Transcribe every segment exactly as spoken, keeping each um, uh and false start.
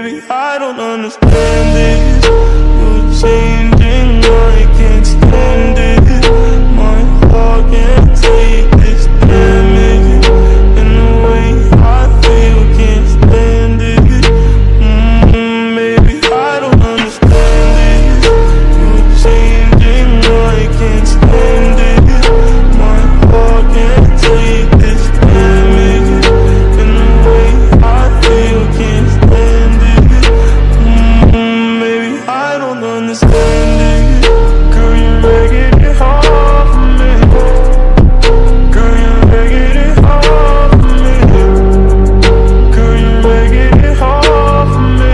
Maybe I don't understand this. You're changing, I can't stand it. My heart can't take this damage, and the way I feel can't stand it. mm, Maybe I don't understand this. You're changing, I can't stand it. My heart can't take this damage, and the way I feel can't stand it. mm, Maybe I don't understand it. Girl, you're making it hard for me. Girl, you're making it hard for me. Girl, you're making it hard for me.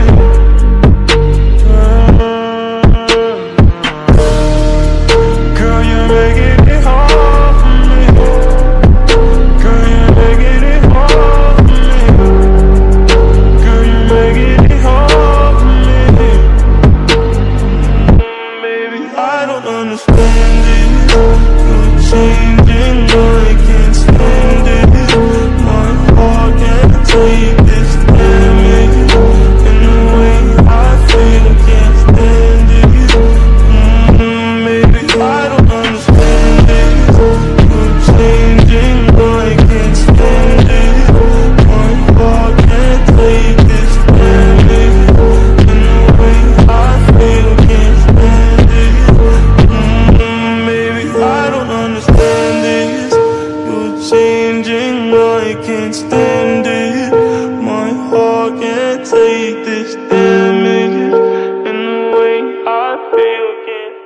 Girl, you're making it hard for me. Girl, you're making it hard for me. Girl, you're making it hard for me. Maybe I don't understand it. You're changing, I can't stand it. My heart can't take this damage, and the way I feel can't stand it. mm, Maybe I don't understand it. You're changing, I can't stand it. My heart can't take this damage, and the way I feel can't stand it. mm, Maybe I don't understand this. You're changing, I can't stand it. My heart can't take this damage, and the way I feel can't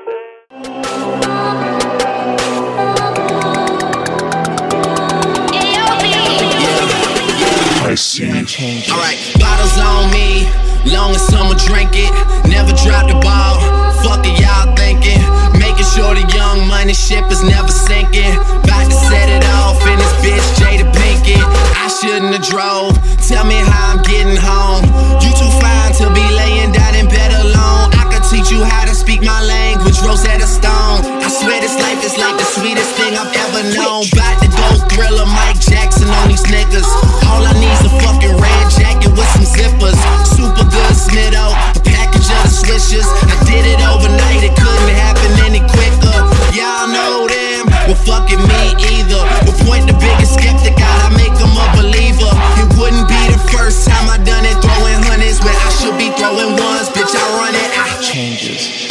I see. Alright, bottles on me, long as someone drink it. Never drop the ball, fuck it y'all thinking. Making sure the young money ship is never sinking. About to set it off in this bitch Jada Pinkett. I shouldn't have drove, tell me how I'm getting home. You too fine to be laying down in bed alone. I could teach you how to speak my language, Rosetta Stone. I swear this life is like the sweetest thing I've ever known. About to go Thriller, Mike Jackson on these niggas. All I need's a fucking red jacket with some zippers. Super good Smitto, a package of the swishers. I did it overnight, it couldn't happen any quicker. Y'all know them, well fucking me either. But point the biggest skeptic out, I make them a believer. It wouldn't be the first time I done it, throwing hundreds when I should be throwing ones. Bitch, I run it, I Changes.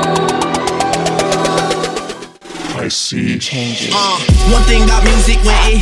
I see. Changes. Uh, one thing about music, when it